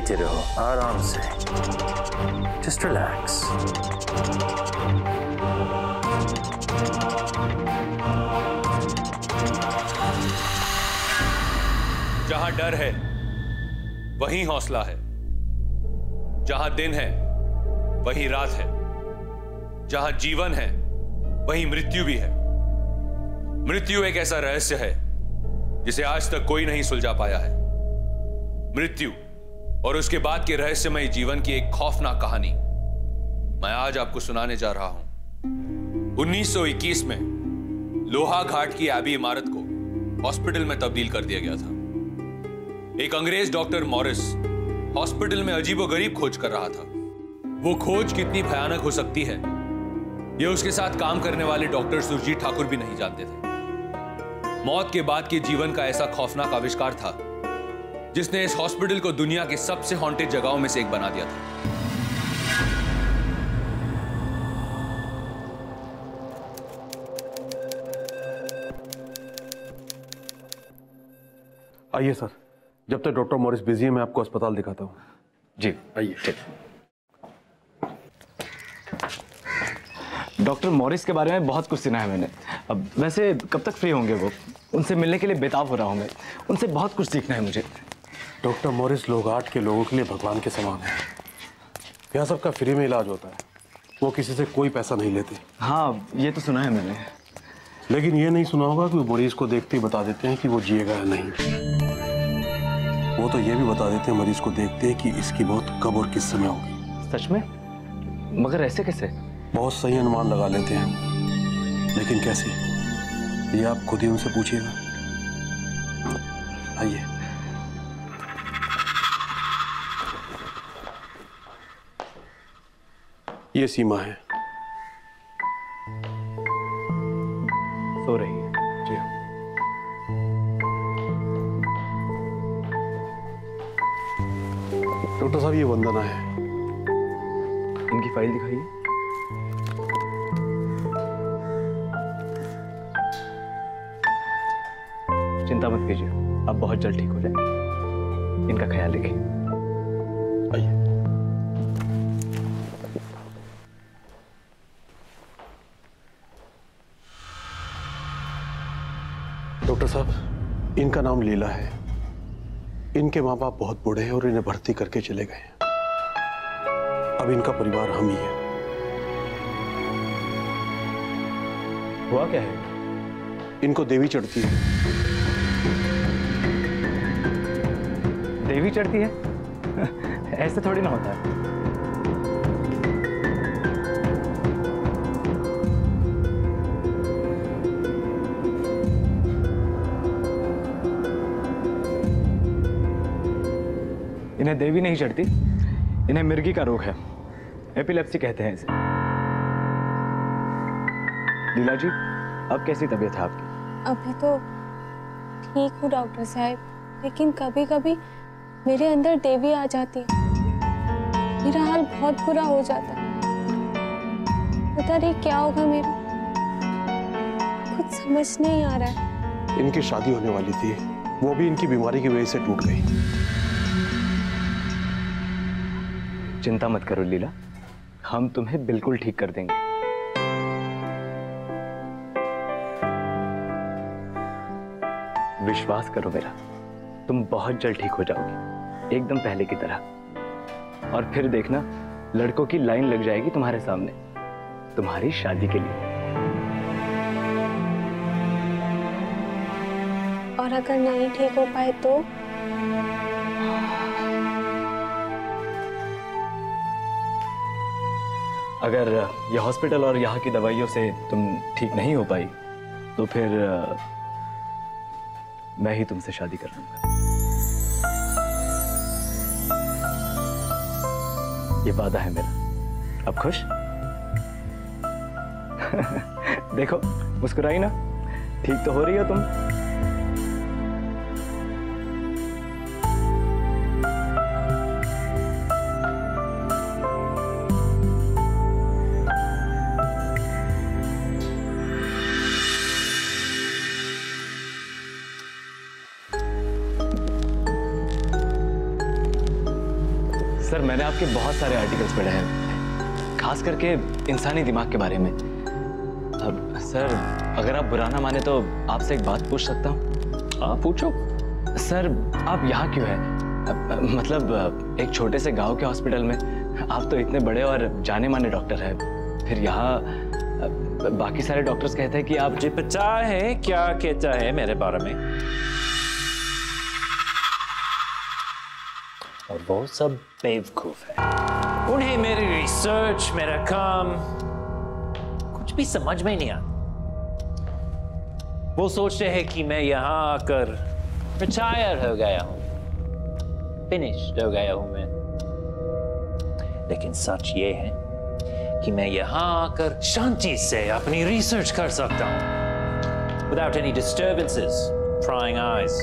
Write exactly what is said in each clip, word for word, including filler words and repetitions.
लेटे रहो आराम से, जस्ट रिलैक्स। जहां डर है वहीं हौसला है, जहां दिन है वहीं रात है, जहां जीवन है वहीं मृत्यु भी है। मृत्यु एक ऐसा रहस्य है जिसे आज तक कोई नहीं सुलझा पाया है। मृत्यु और उसके बाद के रहस्यमय जीवन की एक खौफनाक कहानी मैं आज आपको सुनाने जा रहा हूं। उन्नीस सौ इक्कीस में लोहा घाट की एबी इमारत को हॉस्पिटल में तब्दील कर दिया गया था। एक अंग्रेज डॉक्टर मॉरिस हॉस्पिटल में अजीबोगरीब खोज कर रहा था। वो खोज कितनी भयानक हो सकती है यह उसके साथ काम करने वाले डॉक्टर सुरजीत ठाकुर भी नहीं जानते थे। मौत के बाद के जीवन का ऐसा खौफनाक आविष्कार था जिसने इस हॉस्पिटल को दुनिया की सबसे हॉन्टेड जगहों में से एक बना दिया था। आइए सर, जब तक डॉक्टर मॉरिस बिजी है मैं आपको अस्पताल दिखाता हूँ। जी आइए। ठीक। डॉक्टर मॉरिस के बारे में बहुत कुछ सुना है मैंने। अब वैसे कब तक फ्री होंगे वो? उनसे मिलने के लिए बेताब हो रहा हूँ मैं। उनसे बहुत कुछ सीखना है मुझे। डॉक्टर मॉरिस लोहाघाट के लोगों के लिए भगवान के समान है। यहाँ सबका फ्री में इलाज होता है, वो किसी से कोई पैसा नहीं लेते। हाँ, ये तो सुना है मैंने। लेकिन ये नहीं सुना होगा कि वो मरीज को देखते ही बता देते हैं कि वो जिएगा या नहीं। वो तो ये भी बता देते हैं मरीज को देखते हैं कि इसकी मौत कब और किस समय होगी। सच में? मगर ऐसे कैसे? बहुत सही अनुमान लगा लेते हैं, लेकिन कैसे ये आप खुद ही उनसे पूछिएगा। आइए। ये सीमा है। सो रही है। जी डॉक्टर साहब, ये वंदना है। इनकी फाइल दिखाइए। चिंता मत कीजिए, अब बहुत जल्द ठीक हो जाएंगे। इनका ख्याल रखिए। आइए। डॉक्टर साहब, इनका नाम लीला है। इनके माँ बाप बहुत बूढ़े हैं और इन्हें भर्ती करके चले गए। अब इनका परिवार हम ही है। हुआ क्या है? इनको देवी चढ़ती है। देवी चढ़ती है? ऐसे थोड़ी ना होता है। इन्हें देवी नहीं चढ़ती, इन्हें मिर्गी का रोग है। एपिलेप्सी कहते हैं इसे। लीला जी, अब कैसी तबीयत है आपकी? अभी तो ठीक हूँ डॉक्टर साहब, लेकिन कभी कभी मेरे अंदर देवी आ जाती है। मेरा हाल बहुत बुरा हो जाता है। पता नहीं क्या होगा मेरा, कुछ समझ नहीं आ रहा है। इनकी शादी होने वाली थी, वो भी इनकी बीमारी की वजह से टूट गई। चिंता मत करो लीला, हम तुम्हें बिल्कुल ठीक कर देंगे। विश्वास करो मेरा, तुम बहुत जल्द ठीक हो जाओगी, एकदम पहले की तरह। और फिर देखना, लड़कों की लाइन लग जाएगी तुम्हारे सामने, तुम्हारी शादी के लिए। और अगर नहीं ठीक हो पाए तो? अगर यह हॉस्पिटल और यहाँ की दवाइयों से तुम ठीक नहीं हो पाई तो फिर मैं ही तुमसे शादी कर लूंगा। ये वादा है मेरा। अब खुश? देखो, मुस्कुराई ना? ठीक तो हो रही हो तुम? सर मैंने आपके बहुत सारे आर्टिकल्स पढ़े हैं, खास करके इंसानी दिमाग के बारे में। अब सर अगर आप बुरा ना माने तो आपसे एक बात पूछ सकता हूँ? हाँ पूछो। सर आप यहाँ क्यों हैं? मतलब एक छोटे से गांव के हॉस्पिटल में, आप तो इतने बड़े और जाने माने डॉक्टर हैं, फिर यहाँ बाकी सारे डॉक्टर्स कहते हैं कि आप। मुझे पता है क्या कहता है मेरे बारे में, और वो सब बेवकूफ है। उन्हें मेरी रिसर्च, मेरा काम कुछ भी समझ में नहीं आता। वो सोचते हैं कि मैं यहाँ आकर रिटायर हो गया हूँ, फिनिश्ड हो गया हूँ मैं। लेकिन सच ये है कि मैं यहाँ आकर शांति से अपनी रिसर्च कर सकता हूँ, without any disturbances, prying eyes।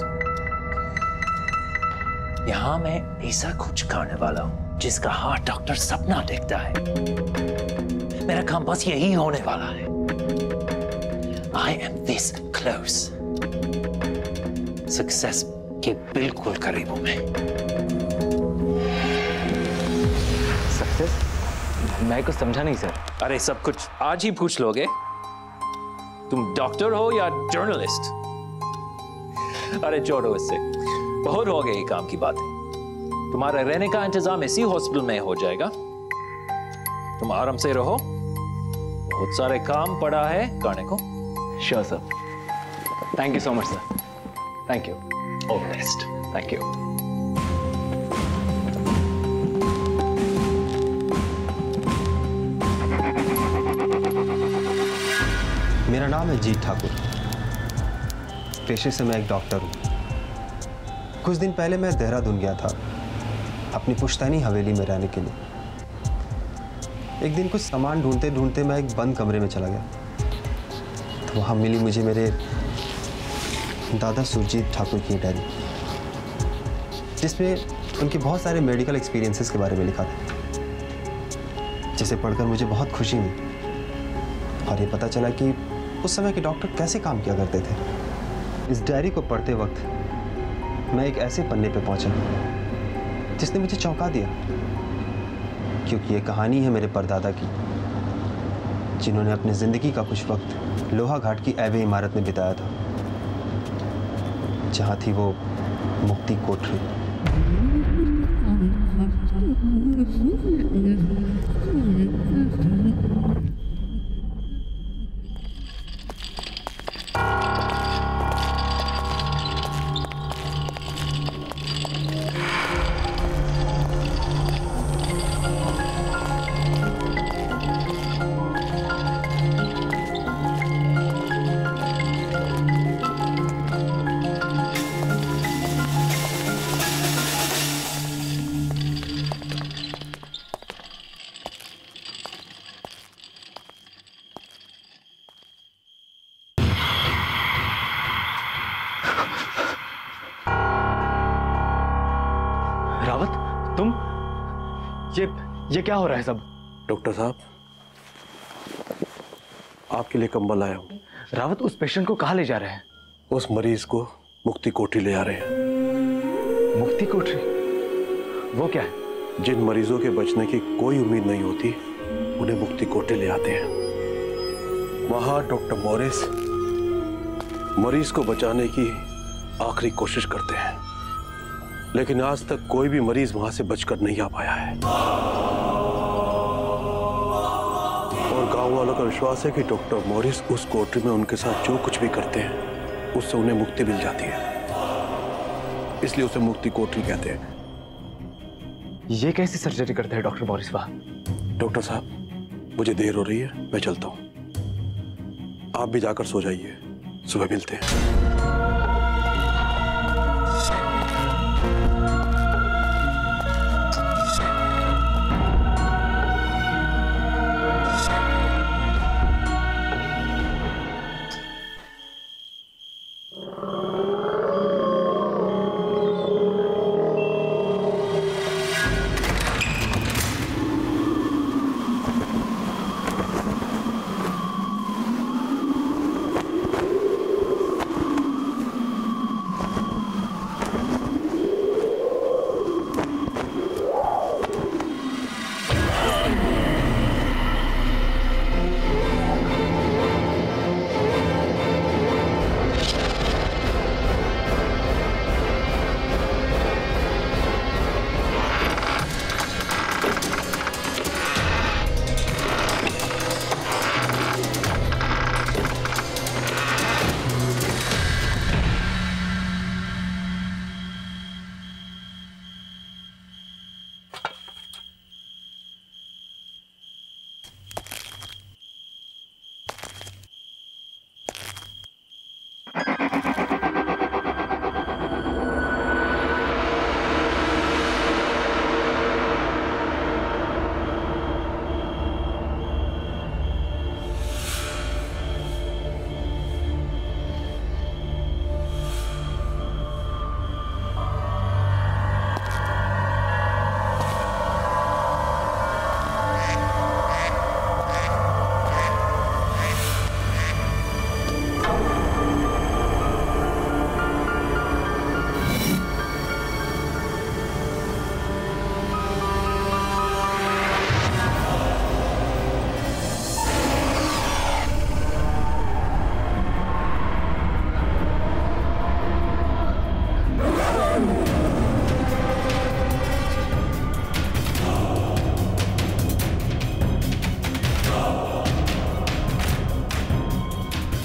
यहाँ मैं ऐसा कुछ करने वाला हूँ जिसका हर डॉक्टर सपना देखता है। मेरा काम बस यही होने वाला है। I am this close। Success के बिल्कुल करीब हूँ मैं। सक्सेस? मैं कुछ समझा नहीं सर। अरे सब कुछ आज ही पूछ लोगे? तुम डॉक्टर हो या जर्नलिस्ट? अरे छोड़ो इससे, बहुत हो गई काम की बातें। तुम्हारा रहने का इंतजाम इसी हॉस्पिटल में हो जाएगा, तुम आराम से रहो। बहुत सारे काम पड़ा है करने को। Sure sir, thank you so much sir, thank you, all the best, thank you. मेरा नाम है जीत ठाकुर, पेशे से मैं एक डॉक्टर हूँ। कुछ दिन पहले मैं देहरादून गया था अपनी पुश्तैनी हवेली में रहने के लिए। एक दिन कुछ सामान ढूंढते ढूंढते मैं एक बंद कमरे में चला गया, तो वहाँ मिली मुझे मेरे दादा सुरजीत ठाकुर की डायरी, जिसमें उनके बहुत सारे मेडिकल एक्सपीरियंसेस के बारे में लिखा था, जिसे पढ़कर मुझे बहुत खुशी हुई और ये पता चला कि उस समय के डॉक्टर कैसे काम किया करते थे। इस डायरी को पढ़ते वक्त मैं एक ऐसे पन्ने पे पहुंचा जिसने मुझे चौंका दिया, क्योंकि ये कहानी है मेरे परदादा की, जिन्होंने अपनी जिंदगी का कुछ वक्त लोहा घाट की ऐवे इमारत में बिताया था, जहां थी वो मुक्ति कोठरी। रावत, तुम? ये ये क्या हो रहा है सब? डॉक्टर साहब, आपके लिए कंबल आया हूँ। रावत, उस पेशेंट को कहाँ ले जा रहे हैं? उस मरीज को मुक्ति कोठरी ले आ रहे हैं। मुक्ति कोठरी? वो क्या है? जिन मरीजों के बचने की कोई उम्मीद नहीं होती, उन्हें मुक्ति कोठरी ले आते हैं। वहां डॉक्टर मॉरिस मरीज को बचाने की आखिरी कोशिश करते हैं, लेकिन आज तक कोई भी मरीज वहां से बचकर नहीं आ पाया है। और गांव वालों का विश्वास है कि डॉक्टर मॉरिस उस कोठरी में उनके साथ जो कुछ भी करते हैं, उससे उन्हें मुक्ति मिल जाती है, इसलिए उसे मुक्ति कोठरी कहते हैं। ये कैसी सर्जरी करते हैं डॉक्टर मॉरिस वहां? डॉक्टर साहब, मुझे देर हो रही है, मैं चलता हूं। आप भी जाकर सो जाइए, सुबह मिलते हैं।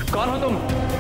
कौन हो तुम?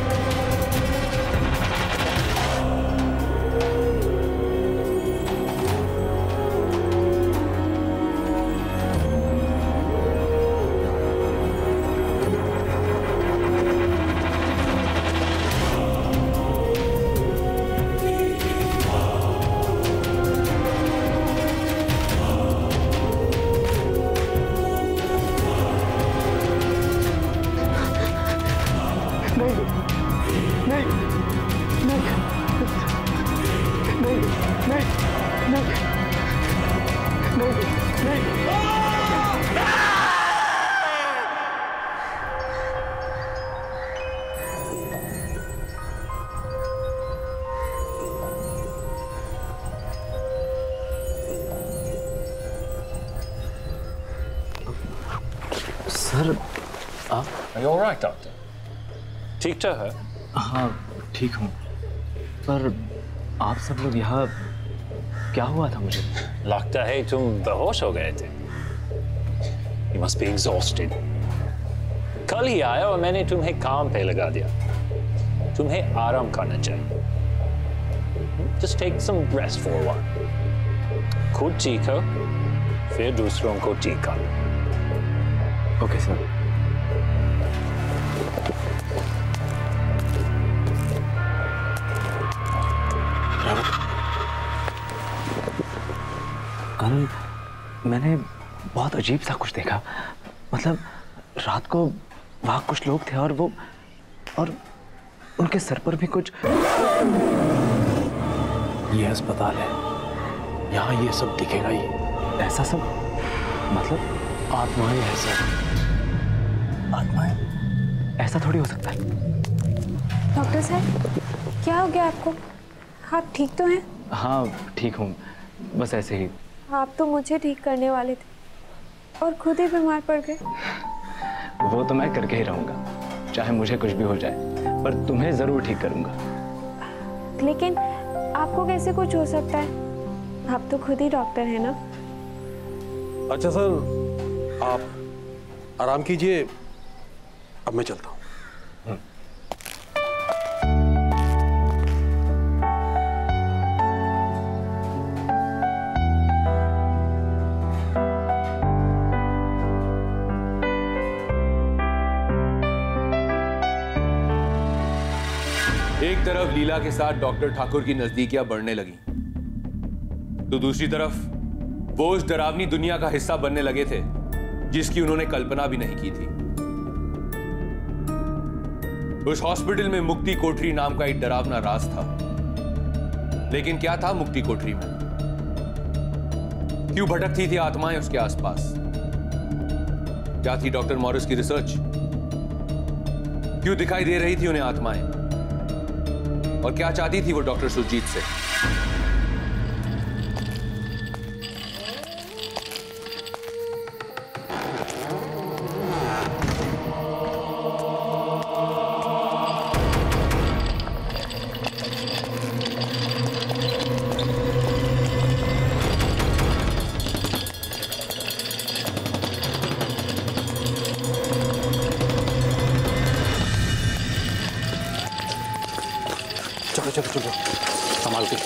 सर आप? Are you all right, doctor? ठीक तो है? हाँ ठीक हूँ, पर आप सब लोग यहाँ क्या हुआ था मुझे? लगता है तुम बेहोश हो गए थे। You must be exhausted. कल ही आया और मैंने तुम्हें काम पे लगा दिया। तुम्हें आराम करना चाहिए। Just take some rest for a while. खुद ठीक हो, फिर दूसरों को ठीक करो। Okay sir. कल मैंने बहुत अजीब सा कुछ देखा। मतलब रात को वहां कुछ लोग थे और वो और उनके सर पर भी कुछ। ये अस्पताल है, यहाँ ये सब दिखेगा ही। ऐसा सब मतलब आत्माएं हैं सर, आत्माएं। ऐसा थोड़ी हो सकता है। डॉक्टर साहब क्या हो गया आपको? आप ठीक तो हैं? हाँ ठीक हूँ, बस ऐसे ही। आप तो मुझे ठीक करने वाले थे और खुद ही बीमार पड़ गए। वो तो मैं करके ही रहूंगा, चाहे मुझे कुछ भी हो जाए, पर तुम्हें जरूर ठीक करूंगा। लेकिन आपको कैसे कुछ हो सकता है? आप तो खुद ही डॉक्टर हैं ना। अच्छा सर, आप आराम कीजिए, अब मैं चलता हूँ। एक तरफ लीला के साथ डॉक्टर ठाकुर की नजदीकियां बढ़ने लगी, तो दूसरी तरफ वो उस डरावनी दुनिया का हिस्सा बनने लगे थे जिसकी उन्होंने कल्पना भी नहीं की थी। उस हॉस्पिटल में मुक्ति कोठरी नाम का एक डरावना राज था। लेकिन क्या था मुक्ति कोठरी में? क्यों भटकती थी आत्माएं उसके आसपास? क्या थी डॉक्टर मॉरिस की रिसर्च? क्यों दिखाई दे रही थी उन्हें आत्माएं? और क्या चाहती थी वो डॉक्टर सुरजीत से? चलो चलो चलो, संभाल के।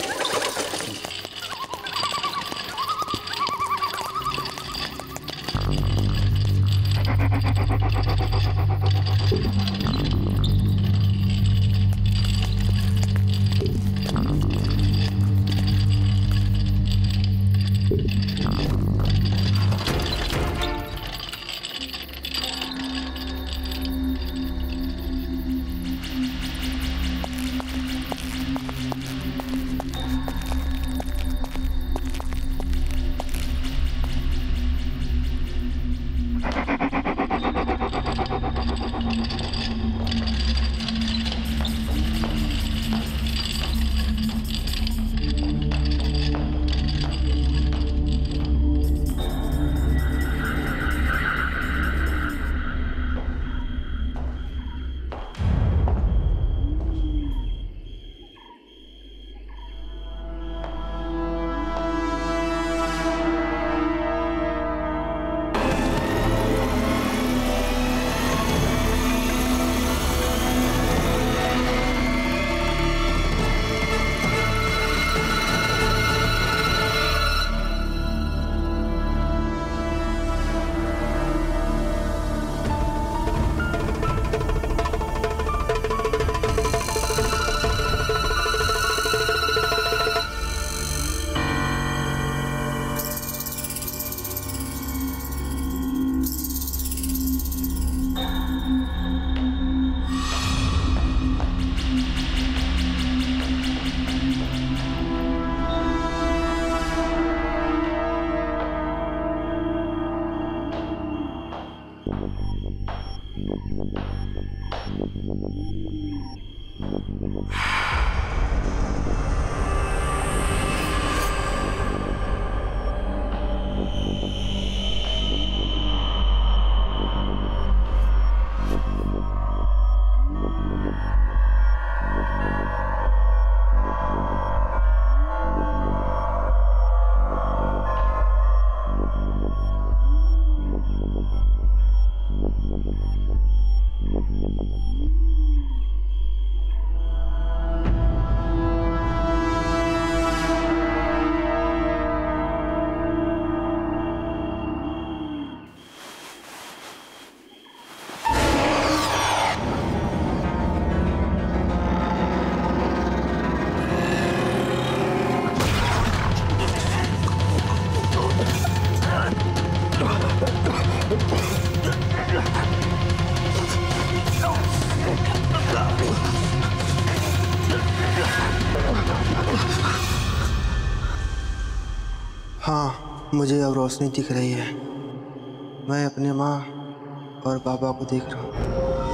हाँ, मुझे अब रोशनी दिख रही है। मैं अपने माँ और पापा को देख रहा हूँ,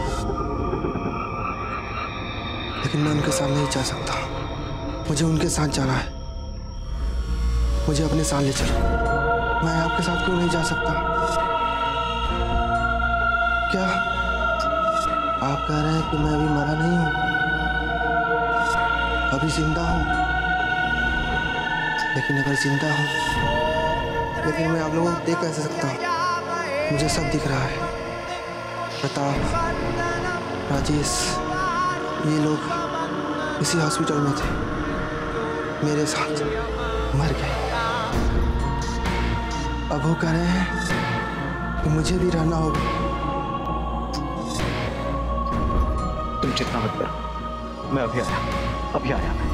लेकिन मैं उनके साथ नहीं जा सकता। मुझे उनके साथ जाना है। मुझे अपने साथ ले चलो। मैं आपके साथ क्यों नहीं जा सकता? क्या आप कह रहे हैं कि मैं अभी मरा नहीं हूँ, अभी जिंदा हूँ? लेकिन अगर जिंदा हूँ, लेकिन मैं आप लोगों को देख कैसे सकता हूँ? मुझे सब दिख रहा है। प्रताप, राजेश, ये लोग इसी हॉस्पिटल में थे, मेरे साथ मर गए। अब वो कह रहे हैं कि मुझे भी रहना होगा। तुम चिंता मत करो, मैं अभी आया, अभी आया मैं।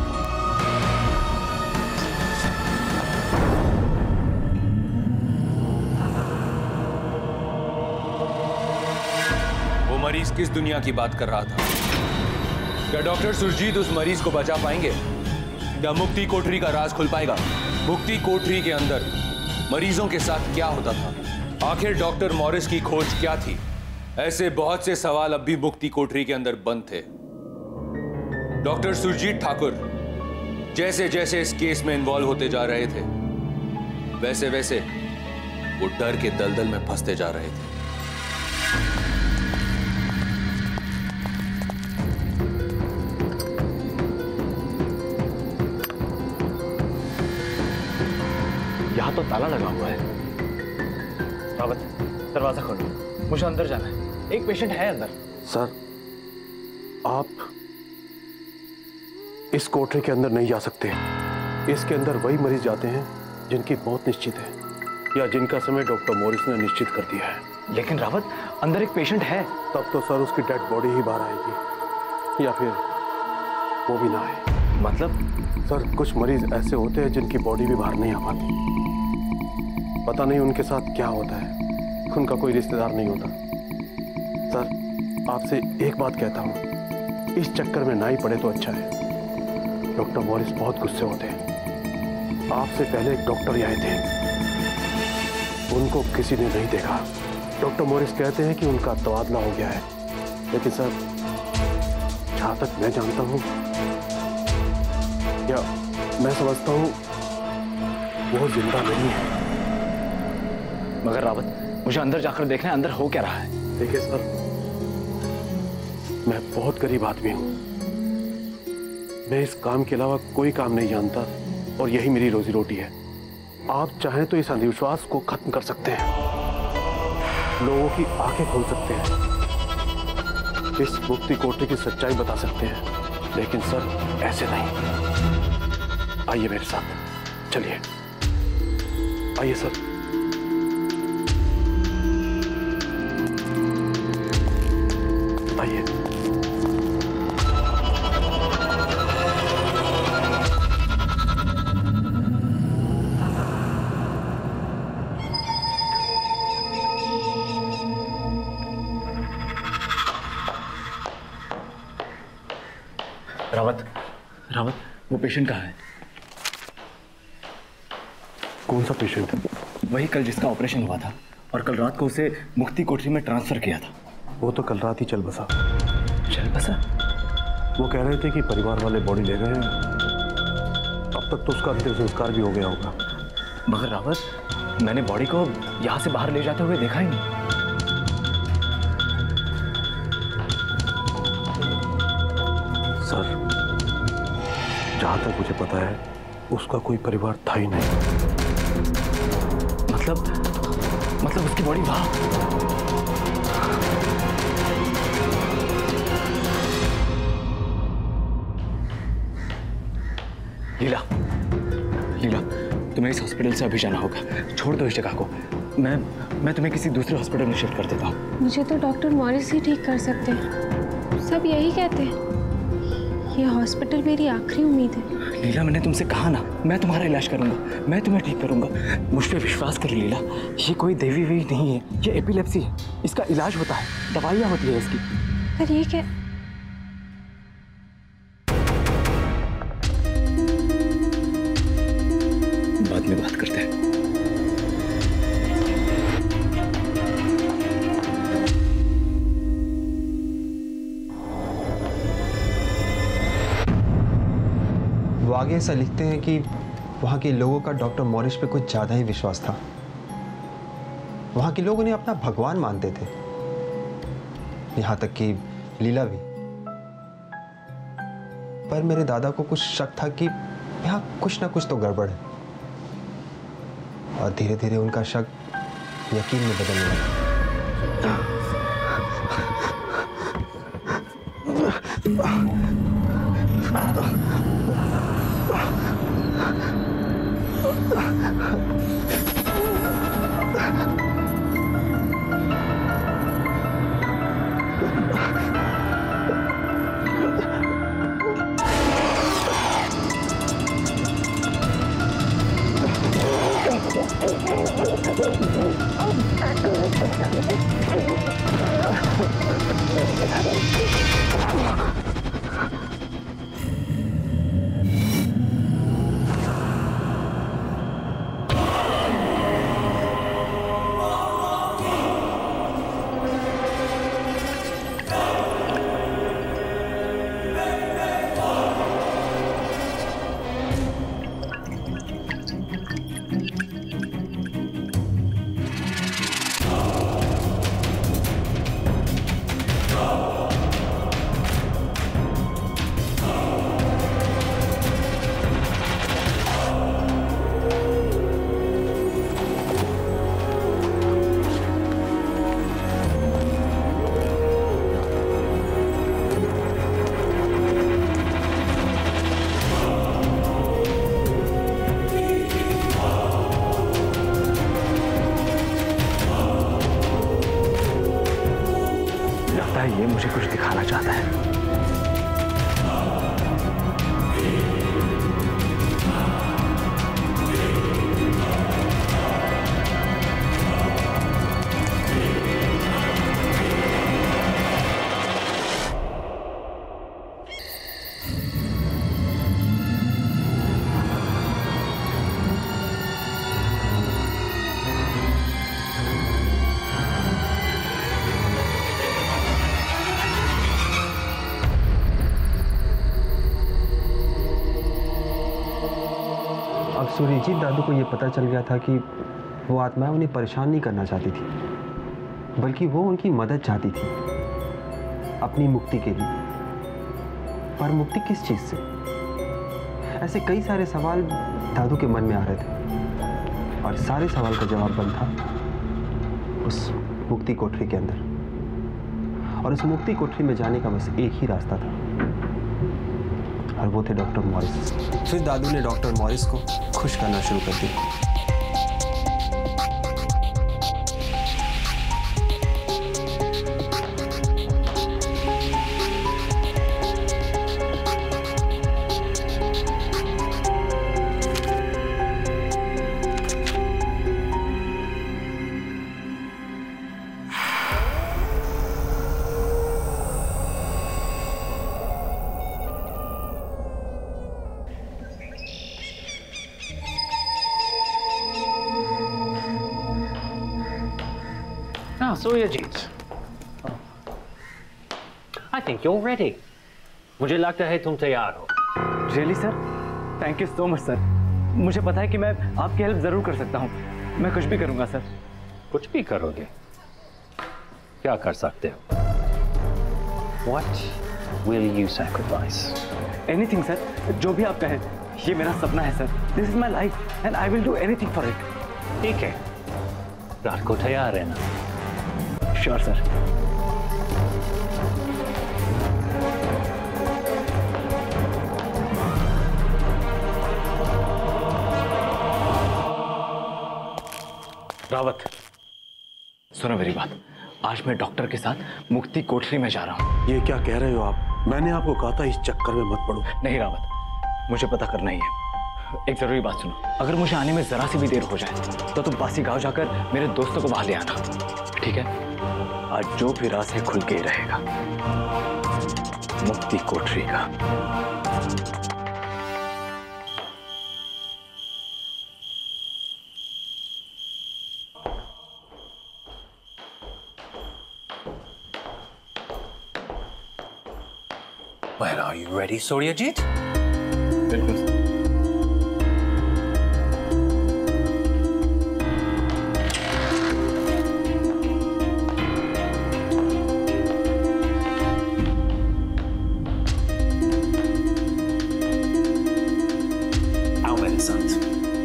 वो मरीज किस दुनिया की बात कर रहा था? क्या डॉक्टर सुरजीत उस मरीज को बचा पाएंगे? क्या मुक्ति कोठरी का राज खुल पाएगा? मुक्ति कोठरी के अंदर मरीजों के साथ क्या होता था? आखिर डॉक्टर मॉरिस की खोज क्या थी? ऐसे बहुत से सवाल अब भी मुक्ति कोठरी के अंदर बंद थे। डॉक्टर सुरजीत ठाकुर जैसे जैसे इस केस में इन्वॉल्व होते जा रहे थे, वैसे वैसे वो डर के दलदल में फंसते जा रहे थे। यहाँ तो ताला लगा हुआ है। रावत, दरवाजा खोलो, मुझे अंदर जाना है। एक पेशेंट है अंदर। सर, आप इस कोठरी के अंदर नहीं जा सकते। इसके अंदर वही मरीज जाते हैं जिनकी मौत निश्चित है या जिनका समय डॉक्टर मॉरिस ने निश्चित कर दिया है। लेकिन रावत, अंदर एक पेशेंट है। तब तो सर उसकी डेड बॉडी ही बाहर आएगी, या फिर वो भी ना आए। मतलब? सर, कुछ मरीज ऐसे होते हैं जिनकी बॉडी भी बाहर नहीं आ पाती। पता नहीं उनके साथ क्या होता है, उनका कोई रिश्तेदार नहीं होता। सर, आपसे एक बात कहता हूँ, इस चक्कर में ना ही पड़े तो अच्छा है। डॉक्टर मॉरिस बहुत गुस्से होते हैं। आपसे पहले एक डॉक्टर ही आए थे, उनको किसी ने नहीं देखा। डॉक्टर मॉरिस कहते हैं कि उनका तबादला हो गया है, लेकिन सर, जहाँ तक मैं जानता हूँ या मैं समझता हूँ, वो जिंदा नहीं है। मगर रावत, मुझे अंदर जाकर देखना है, अंदर हो क्या रहा है। देखिए सर, मैं बहुत गरीब आदमी हूँ। मैं इस काम के अलावा कोई काम नहीं जानता और यही मेरी रोजी रोटी है। आप चाहें तो इस अंधविश्वास को खत्म कर सकते हैं, लोगों की आंखें खोल सकते हैं, इस मुक्ति कोठरी की सच्चाई बता सकते हैं। लेकिन सर, ऐसे नहीं। आइए मेरे साथ, चलिए आइए सर। आइए। रावत, रावत, वो पेशेंट कहाँ है? कौन सा पेशेंट? वही कल जिसका ऑपरेशन हुआ था और कल रात को उसे मुक्ति कोठरी में ट्रांसफर किया था। वो तो कल रात ही चल बसा। चल बसा। वो कह रहे थे कि परिवार वाले बॉडी ले गए हैं, अब तक तो उसका अंतिम संस्कार भी हो गया होगा। मगर रावत, मैंने बॉडी को यहाँ से बाहर ले जाते हुए देखा ही नहीं। सर, जहां तक मुझे पता है उसका कोई परिवार था ही नहीं। मतलब मतलब उसकी बॉडी वहां। लीला, लीला, तुम्हें इस हॉस्पिटल से अभी जाना होगा। छोड़ दो इस जगह को। मैं मैं तुम्हें किसी दूसरे हॉस्पिटल में शिफ्ट कर देता हूँ। मुझे तो डॉक्टर मॉरिस ही ठीक कर सकते हैं। सब यही कहते हैं। ये हॉस्पिटल मेरी आखिरी उम्मीद है। लीला, मैंने तुमसे कहा ना, मैं तुम्हारा इलाज करूंगा, मैं तुम्हें ठीक करूंगा। मुझ पे विश्वास कर लीला, ये कोई देवी वेवी नहीं है, ये एपिलेप्सी है। इसका इलाज होता है, दवाइयाँ होती है इसकी। पर ये क्या? बाद में बात करते हैं। वो आगे ऐसा लिखते हैं कि वहाँ के लोगों का डॉक्टर मॉरिस पे कुछ ज़्यादा ही विश्वास था। वहाँ के लोग उन्हें अपना भगवान मानते थे, यहाँ तक कि लीला भी। पर मेरे दादा को कुछ शक था कि यहाँ कुछ ना कुछ तो गड़बड़ है, और धीरे धीरे उनका शक यकीन में बदलने लगा। ये मुझे कुछ दिखाना चाहता है। अब सूर्यजीत दादू को यह पता चल गया था कि वो आत्माएं उन्हें परेशान नहीं करना चाहती थी, बल्कि वो उनकी मदद चाहती थी अपनी मुक्ति के लिए। पर मुक्ति किस चीज से? ऐसे कई सारे सवाल दादू के मन में आ रहे थे, और सारे सवाल का जवाब बंद था उस मुक्ति कोठरी के अंदर। और उस मुक्ति कोठरी में जाने का बस एक ही रास्ता था, और वो थे डॉक्टर मॉरिस। फिर दादू ने डॉक्टर मॉरिस को खुश करना शुरू कर दिया। Now, Suryajit, I think you're ready. मुझे लगता है तुम तैयार हो। Really sir, thank you so much sir. मुझे पता है कि मैं आपकी हेल्प जरूर कर सकता हूँ। मैं कुछ भी करूँगा सर। कुछ भी करोगे? क्या कर सकते हो? What will you sacrifice? Anything sir, जो भी आप कहें। ये मेरा सपना है sir. This is my life and I will do anything for it. ठीक है, रात को तैयार रहना। Sure sir. रावत, सुनो मेरी बात। आज मैं डॉक्टर के साथ मुक्ति कोठरी में जा रहा हूँ। ये क्या कह रहे हो आप? मैंने आपको कहा था इस चक्कर में मत पड़ो। नहीं रावत, मुझे पता करना ही है। एक जरूरी बात सुनो, अगर मुझे आने में जरा सी भी देर हो जाए तो तुम पासी गांव जाकर मेरे दोस्तों को वहां ले आना, ठीक है? आज जो भी राज है खुल के ही रहेगा, मुक्ति कोठरी का। Well, are you ready, Suryajit? बिल्कुल। आओ मेरे साथ।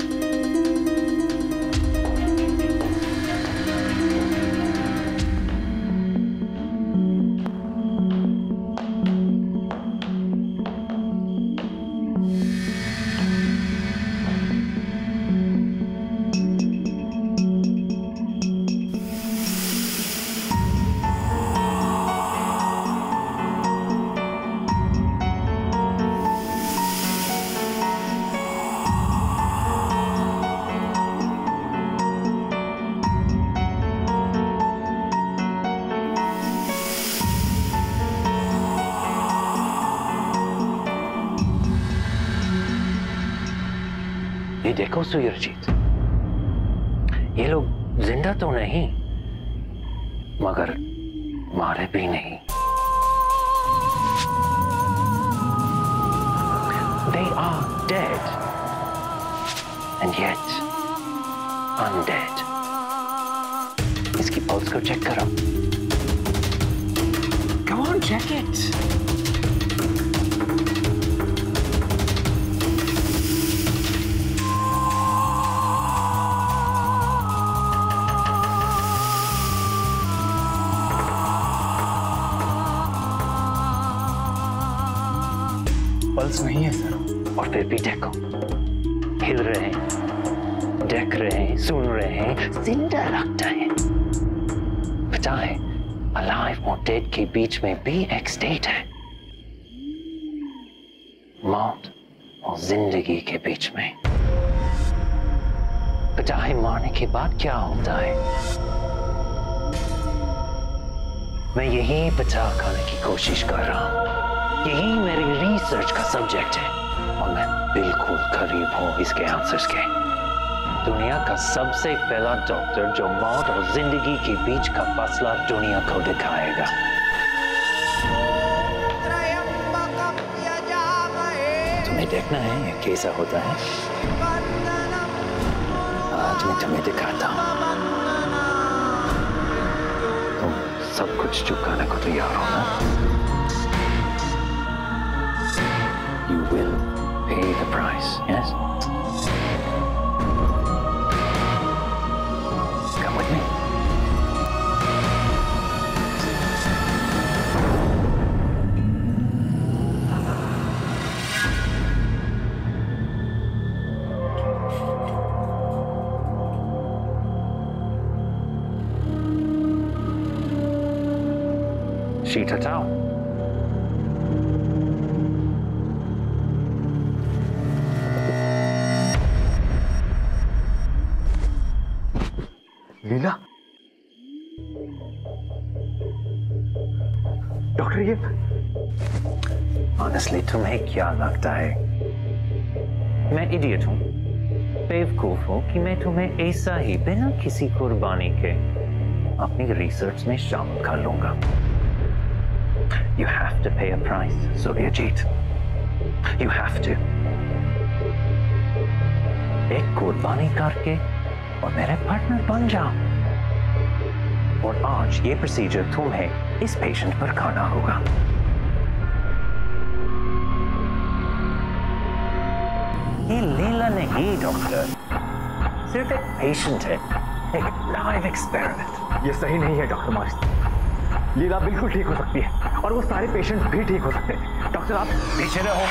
ये देखो सुयरजीत, ये लोग जिंदा तो नहीं मगर मारे भी नहीं। They are dead and yet undead. इसकी पल्स को चेक करो। Go on, check it. Pulse नहीं है सर। और फिर भी देखो, हिल रहे हैं, देख रहे हैं, सुन रहे हैं, जिंदा लगता है। पता है, अलाइव और डेड के बीच में भी एक स्टेट है, मौत और जिंदगी के बीच में। पता है मरने के बाद क्या होता है? मैं यही पता करने की कोशिश कर रहा हूँ। यही मेरी रिसर्च का सब्जेक्ट है और मैं बिल्कुल करीब हूँ इसके आंसर्स के। दुनिया का सबसे पहला डॉक्टर जो मौत और जिंदगी के बीच का फासला दुनिया को दिखाएगा। तुम्हें देखना है ये कैसा होता है? आज मैं तुम्हें दिखाता हूँ। तुम सब कुछ चुकाने को तैयार हो ना? You will pay the price, yes? Come with me. Sheet a towel. Leela, doctor ये Honestly, तुम्हें क्या लगता है? मैं इडियट हूँ, बेवकूफ हूँ कि मैं तुम्हें ऐसा ही बिना किसी कुर्बानी के अपनी रिसर्च में शामिल कर लूंगा। You have to pay a price, Suryajit. You have to. एक कुर्बानी करके और मेरे पार्टनर बन जाओ। और आज ये प्रोसीजर तुम्हें इस पेशेंट पर करना होगा। ये लीला नहीं डॉक्टर, सिर्फ एक पेशेंट है, एक लाइव एक्सपेरिमेंट। ये सही नहीं है डॉक्टर मॉरिस। लीला बिल्कुल ठीक हो सकती है और वो सारे पेशेंट भी ठीक हो सकते हैं। डॉक्टर आप पीछे रहो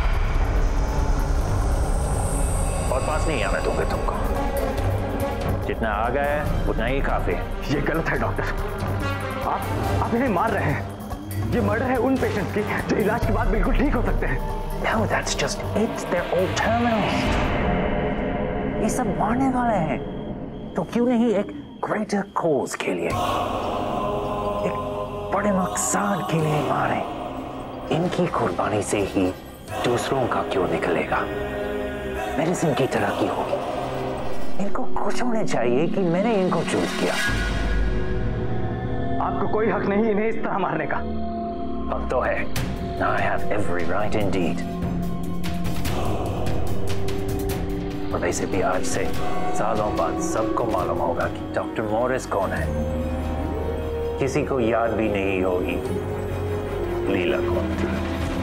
और पास नहीं आने दूंगे तुमको। जितना आ गया है उतना ही काफी है। ये गलत है डॉक्टर, आप आप इन्हें मार रहे हैं। ये मर्डर है उन पेशेंट्स की जो इलाज के बाद बिल्कुल ठीक हो सकते हैं। No, that's just it. They're all terminals. ये सब मारने वाले हैं, तो क्यों नहीं एक greater cause के लिए, एक बड़े मकसद के लिए मारे। इनकी कुर्बानी से ही दूसरों का क्यों निकलेगा, मेडिसिन की तरक्की होगी। इनको कुछ होने चाहिए कि मैंने इनको चूज किया। आपको कोई हक नहीं इन्हें इस तरह मारने का। हक तो है। I have every right indeed. और वैसे भी आज से सालों बाद सबको मालूम होगा कि डॉक्टर मॉरिस कौन है। किसी को याद भी नहीं होगी लीला कौन थी।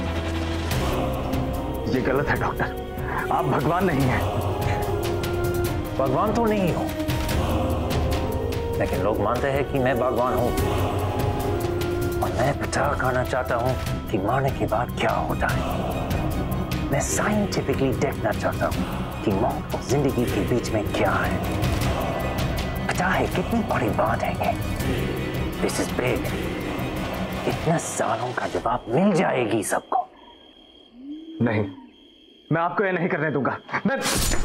ये गलत है डॉक्टर, आप भगवान नहीं हैं। भगवान तो नहीं हूं, लेकिन लोग मानते हैं कि मैं भगवान हूं। और मैं पता करना चाहता हूं कि मरने के बाद क्या होता है। मैं साइंटिफिकली देखना चाहता हूं कि मौत और जिंदगी के बीच में क्या है। पता है कितनी बड़ी बात है ये। This is big. इतने सालों का जवाब मिल जाएगी सबको। नहीं, मैं आपको ये नहीं करने दूंगा। मैं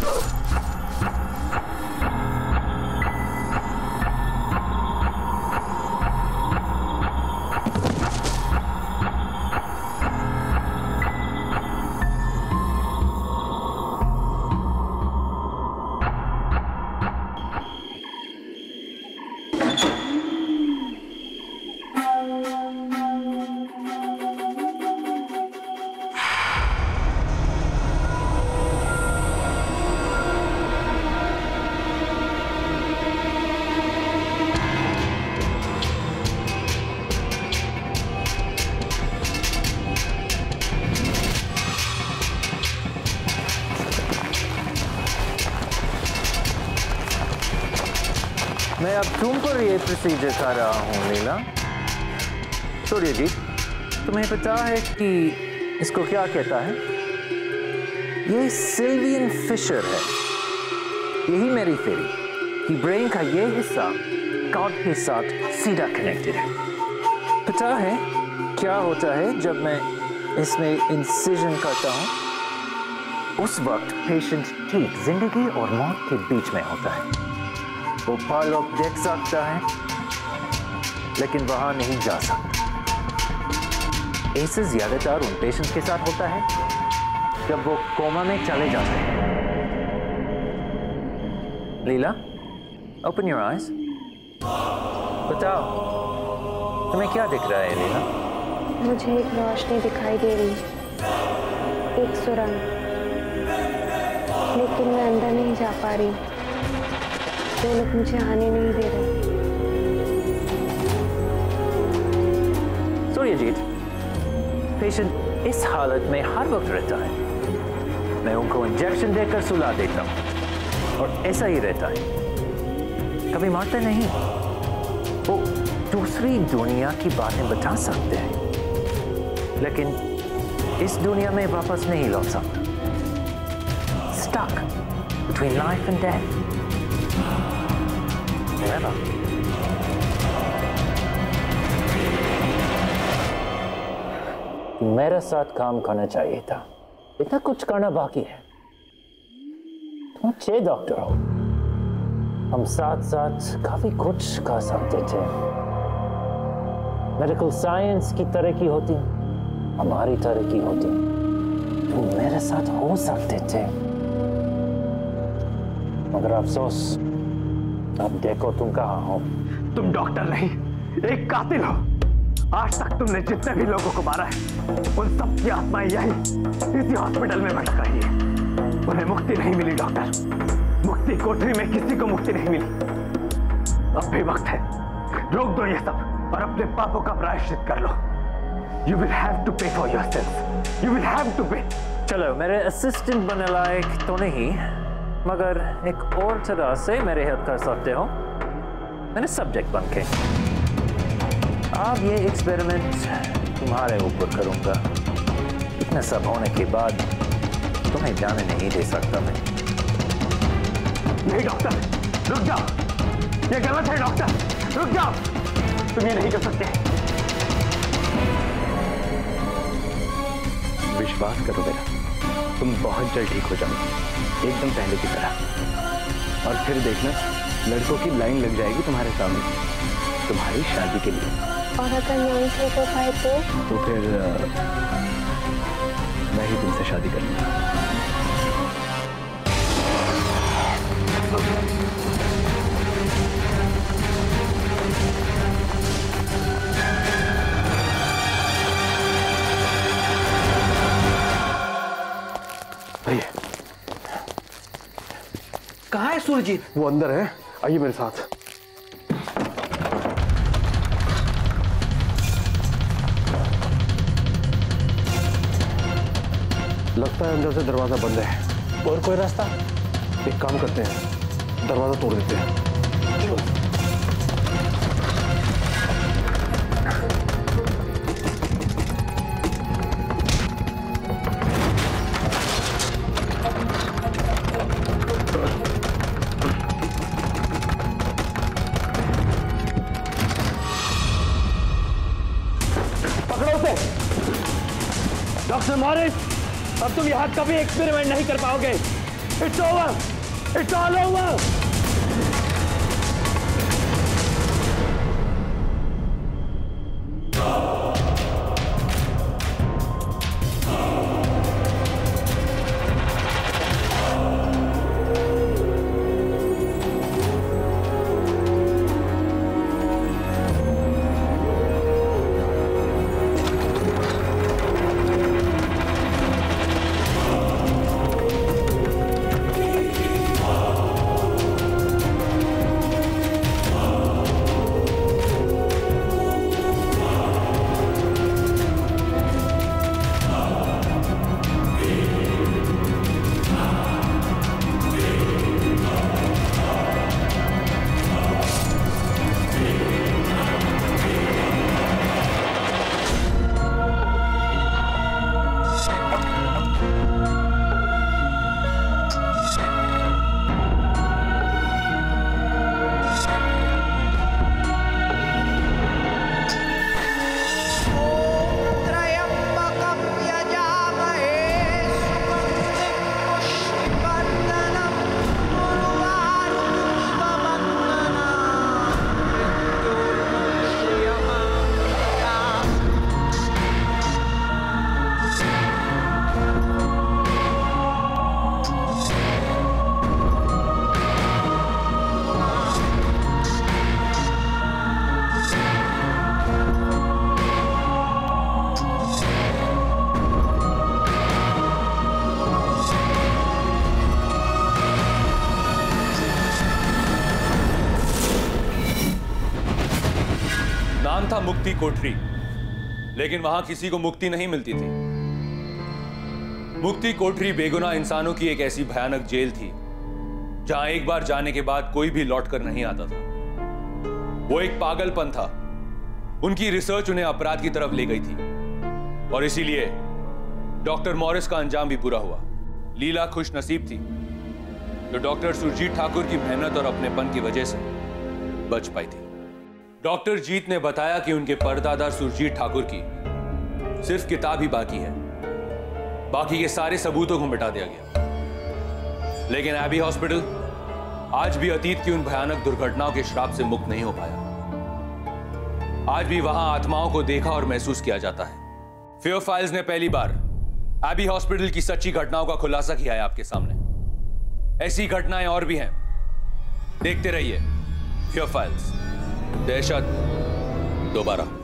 मैं अब तुम पर ये प्रोसीजर कर रहा हूँ लीला। सूर्यजीत, तुम्हें पता है कि इसको क्या कहता है? ये सिल्वियन फिशर है। यही मेरी थ्योरी कि ब्रेन का ये हिस्सा कार्ड के साथ सीधा कनेक्टेड है। पता है क्या होता है जब मैं इसमें इंसिजन करता हूँ? उस वक्त पेशेंट ठीक जिंदगी और मौत के बीच में होता है। वो पायलट देख सकता है, लेकिन वहां नहीं जा सकता। ऐसे ज्यादातर उन पेशेंट्स के साथ होता है जब वो कोमा में चले जाते हैं। Leela, open your eyes. बताओ, तुम्हें क्या दिख रहा है लीला? मुझे एक रोशनी दिखाई दे रही, एक सुरंग, लेकिन मैं अंदर नहीं जा पा रही। वो लोग मुझे आने नहीं दे रहे। सूर्यजीत, पेशेंट इस हालत में हर वक्त रहता है। मैं उनको इंजेक्शन देकर सुला देता हूँ और ऐसा ही रहता है। कभी मारते नहीं। वो दूसरी दुनिया की बातें बता सकते हैं, लेकिन इस दुनिया में वापस नहीं लौट सकता। Stuck between life and death. Never. मेरे साथ काम करना चाहिए था। इतना कुछ करना बाकी है। तुम छह डॉक्टर हो, हम साथ साथ काफी कुछ कर सकते थे। मेडिकल साइंस की तरक्की होती, हमारी तरक्की होती, तुम मेरे साथ हो सकते थे। मगर अफसोस, अब देखो तुम कहाँ हो। तुम डॉक्टर नहीं, एक कातिल हो। आज तक तुमने जितने भी लोगों को मारा है उन सब की आत्माएं यही इसी हॉस्पिटल में भटक रही है। उन्हें मुक्ति नहीं मिली डॉक्टर, मुक्ति कोठरी में किसी को मुक्ति नहीं मिली। अब भी वक्त है, रोक दो ये सब और अपने पापों का प्रायश्चित कर लो। You will have to pay for your sins. You will have to pay. चलो, मेरे असिस्टेंट बनने लायक तो नहीं, मगर एक और तरह से मेरे हेल्प कर सकते हो, मैंने सब्जेक्ट बन के। अब ये एक्सपेरिमेंट तुम्हारे ऊपर करूंगा। इतना सब होने के बाद तुम्हें जाने नहीं दे सकता मैं। नहीं डॉक्टर, रुक जाओ, ये गलत है डॉक्टर, रुक जाओ, तुम ये नहीं कर सकते। विश्वास करो बेटा, तुम बहुत जल्द ठीक हो जाओगे, एकदम पहले की तरह। और फिर देखना, लड़कों की लाइन लग जाएगी तुम्हारे सामने तुम्हारी शादी के लिए। और अगर नहीं ठीक हो पाए तो तो फिर मैं ही तुमसे शादी कर लूंगा। कहाँ है सुरजीत? वो अंदर है, आइए मेरे साथ। लगता है अंदर से दरवाजा बंद है। और कोई रास्ता? एक काम करते हैं, दरवाजा तोड़ देते हैं। डॉक्टर मॉरिस, अब तुम यहाँ कभी एक्सपेरिमेंट नहीं कर पाओगे। It's over, it's all over. नाम था मुक्ति कोठरी, लेकिन वहां किसी को मुक्ति नहीं मिलती थी। मुक्ति कोठरी बेगुनाह इंसानों की एक ऐसी भयानक जेल थी जहां एक बार जाने के बाद कोई भी लौटकर नहीं आता था। वो एक पागलपन था। उनकी रिसर्च उन्हें अपराध की तरफ ले गई थी और इसीलिए डॉक्टर मॉरिस का अंजाम भी बुरा हुआ। लीला खुश नसीब थी तो डॉक्टर सुरजीत ठाकुर की मेहनत और अपनेपन की वजह से बच पाई थी। डॉक्टर जीत ने बताया कि उनके परदादा सुरजीत ठाकुर की सिर्फ किताब ही बाकी है, बाकी के सारे सबूतों को मिटा दिया गया। लेकिन एबी हॉस्पिटल आज भी अतीत की उन भयानक दुर्घटनाओं के श्राप से मुक्त नहीं हो पाया। आज भी वहां आत्माओं को देखा और महसूस किया जाता है। फेयर फाइल्स ने पहली बार एबी हॉस्पिटल की सच्ची घटनाओं का खुलासा किया है आपके सामने। ऐसी घटनाएं और भी हैं, देखते रहिए फेयर फाइल्स। दहशत दोबारा।